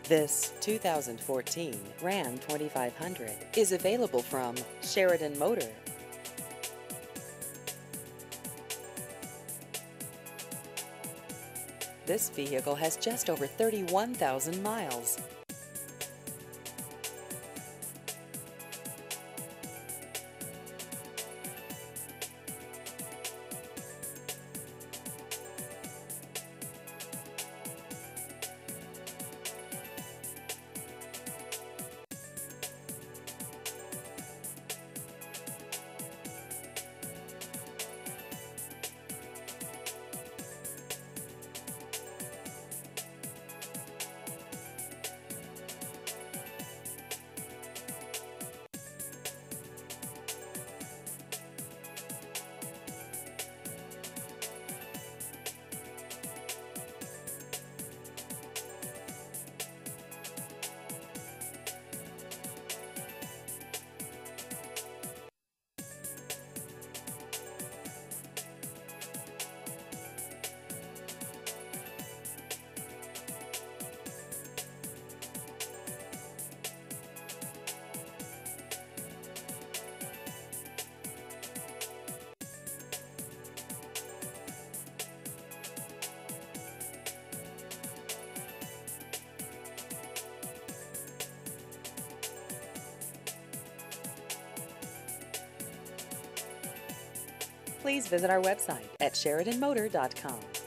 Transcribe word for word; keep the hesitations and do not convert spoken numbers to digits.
This two thousand fourteen Ram twenty-five hundred is available from Sheridan Motor. This vehicle has just over thirty-one thousand miles. Please visit our website at Sheridan Motor dot com.